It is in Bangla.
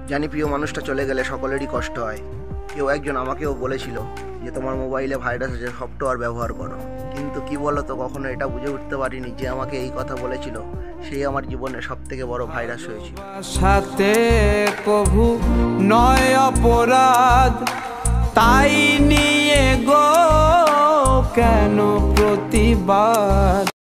জানি প্রিয় মানুষটা চলে গেলে সকলেরই কষ্ট হয়। কেউ একজন আমাকেও বলেছিল যে তোমার মোবাইলে ভাইরাস আছে, সফটওয়্যার ব্যবহার করো। কিন্তু কি বলো তো, কখনো এটা বুঝে উঠতে পারিনি যে আমাকে এই কথা বলেছিল সেই আমার জীবনে সবথেকে বড় ভাইরাস হয়েছিল। সাথে কভু নয় অপরাধ, তাই নিয়ে গো কেন প্রতিবাদ।